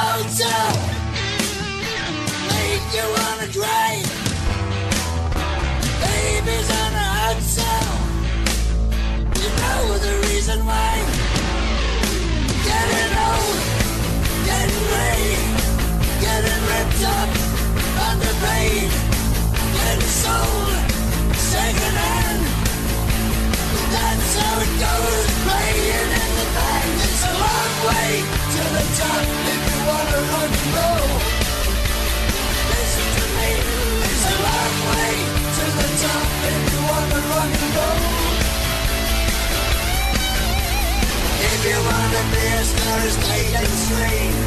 motel, make you wanna drive. Babies on a hotel, you know the reason why. Getting old, getting laid, getting ripped up, underpaid, getting sold second hand. That's how it goes, playing in the band. It's a long way to the top if you wanna rock and roll. Listen to me, it's a long way to the top if you wanna rock and roll. If you wanna be a star, stay and stream.